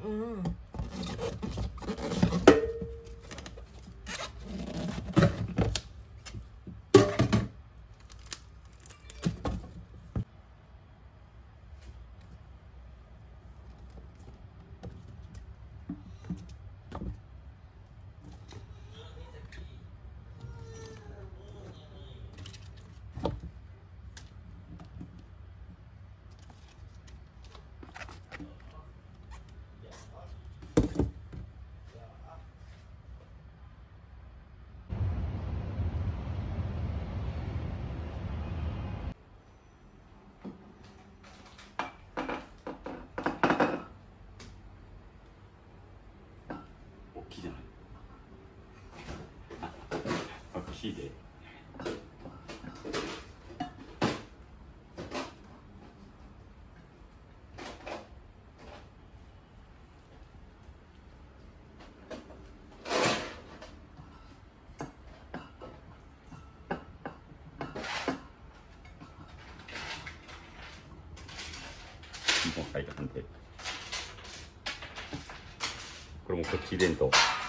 うん。 大きいじゃない。大きいで。もう書いたんで。これもこっち弁当。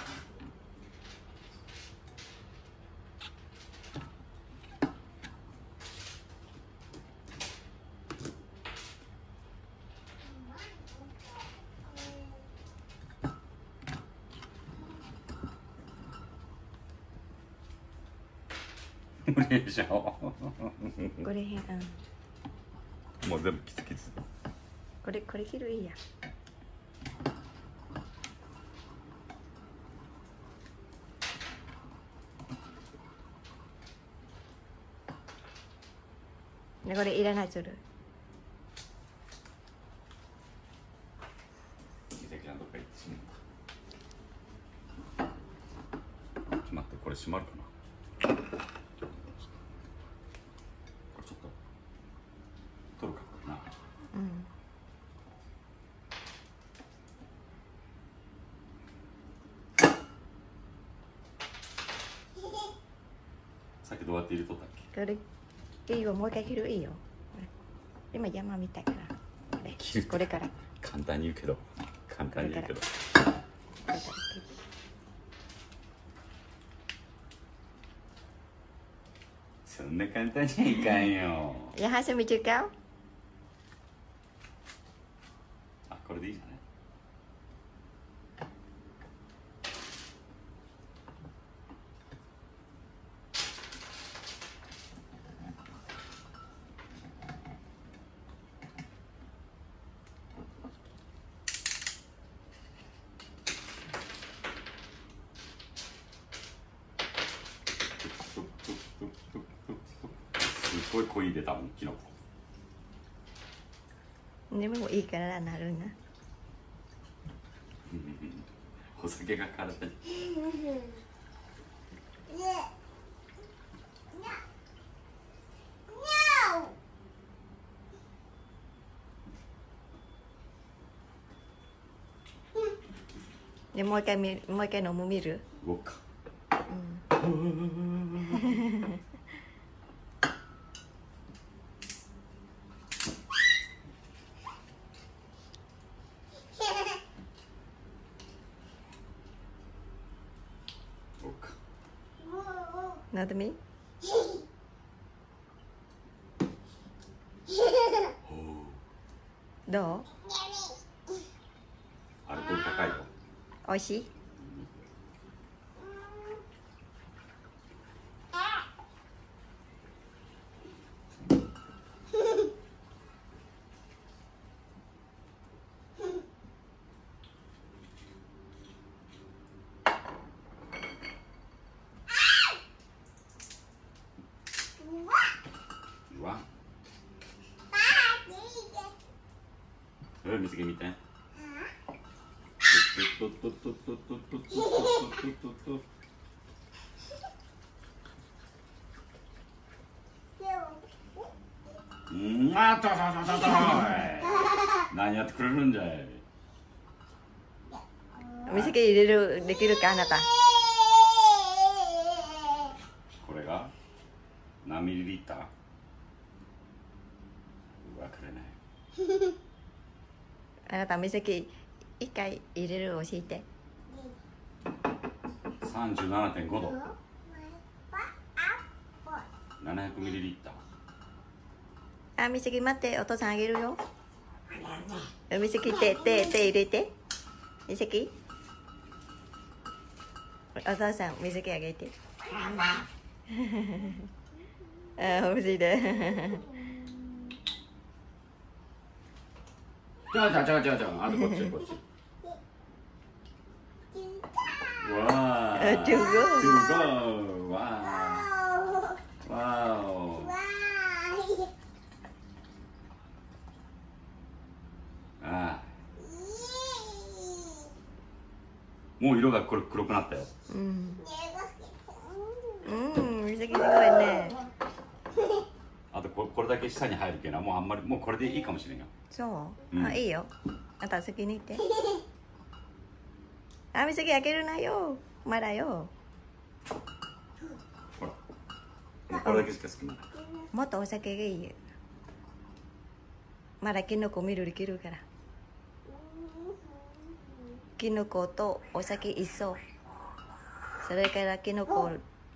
無理でしょ。 これへん、 もう全部キツキツ。 これ切るいいや。でこれいらないする。 美咲ちゃんどっか行ってしまった。ちょっと待って、これ閉まるかな。これちょっと取るかな。 うん。 さっきどうやって入れとったっけ。 これいいよ、もう一回切るいいよ。今山みたいから。これから。 簡単に言うけど。簡単に言うけど。そんな簡単にはいかんよ。 Ya hace mucho cao. あ、これでいいじゃない。すごい濃い出たもん、キノコ。 でもいいからなるな。 お酒が体に。 でもう一回飲む見る。 動くか。 うん。Not me? どう？ アルコール高いよ。 おいしい？ 見つけみたい。あと何やってくれるんじゃい。 水気入れるできるかあなた。 これが何ミリリッター？わからない。 あなた水気一回入れる教えて。 37.5度。700ミリリッター。 あ、みさき待って、お父さんあげるよ。みさき手入れて。みさき。お父さん、みさきあげて。あ、欲しいで。 じゃあ、あとこっち。わー。 To go。わー。わー。あー。もう色が黒くなったよ。 うん。みさきすごいね。 あとこれだけ下に入るけどもうあんまりもうこれでいいかもしれんよ。 そう、あ、いいよ。あとは先に行って。あ、みさき開けるなよ。まだよ。 ほら。これだけしか好きなない。 もっとお酒がいいよ。まだキノコ緑切るから。キノコとお酒一緒。それからキノコ。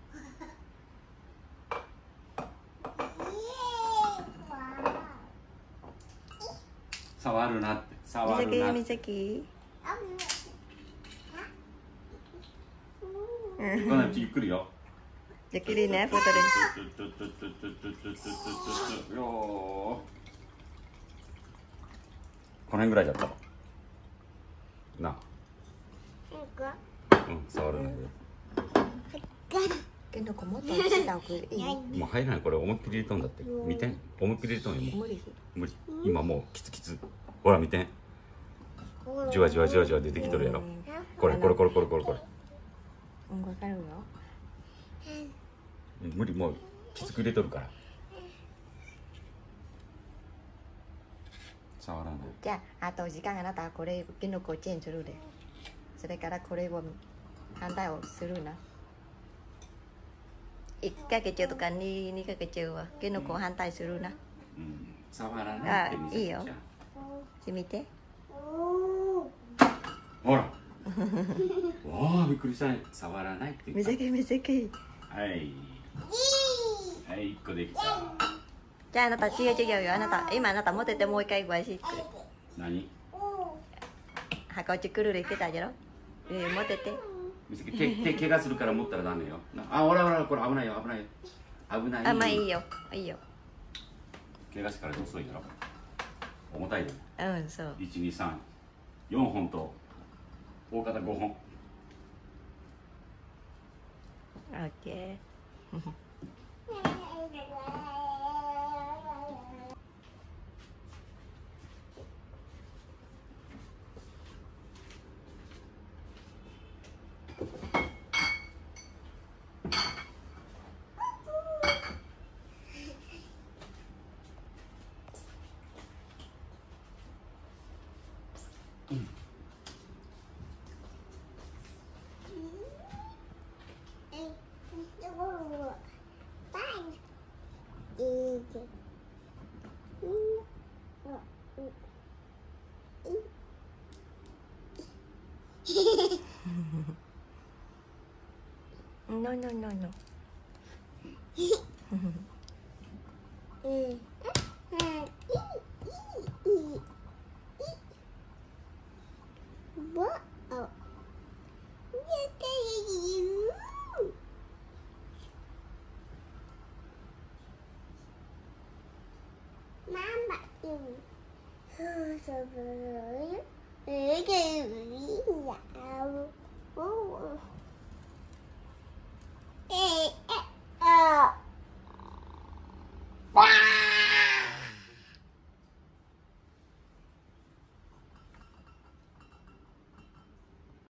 触るなって。触るなって。 みさき。 ゆっくりよ。 ゆっくりね、フォトで。 よー。この辺ぐらいだったな。うん、触らないで。 キノコもっと落ちた方がいい。 もう入らない。これ思いっきり入れとんだって。見てん。思いっきり入れとんよ。 無理。 無理。今もうキツキツ。ほら見てん。じわじわ出てきとるやろ。これ。 うん、わかるよ。 無理、もうきつく入れとるから。触らない。 じゃあ、あと時間あなたはこれキノコをチェンジするで。それからこれを反対をするな。1かけ中とか2かけ中はキノコを反対するな。 うん、触らないって見せて。 いいよ。してみて。 ほら。わあ、びっくりしたね。触らないって言った。 みさき。 はい。はい、1個できた。 じゃあ、あなた違うよ。今あなた持っててもう一回ご挨拶。 何？ 箱作るで言ってたじゃろ。持ってて。 みさき、手怪我するから持ったらダメよ。あ、ほら、これ危ないよ。危ない。 あ、まあいいよ。 怪我しから遅いだろ。重たいよ。 うん、そう。 1、2、3、4本と大方5本。 オッケー。No. What? Oh. Mama. So